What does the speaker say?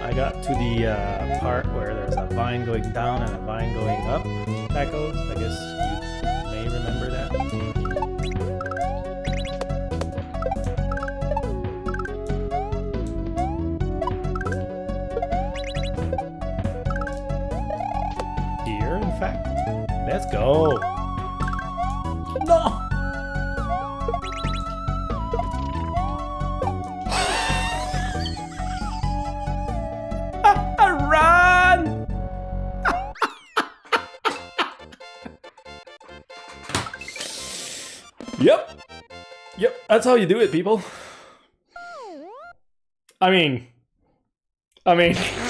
I got to the part where there's a vine going down and a vine going up. Tackles. I guess you may remember that. Here, in fact. Let's go. No. Run! Yep. Yep, that's how you do it, people. I mean...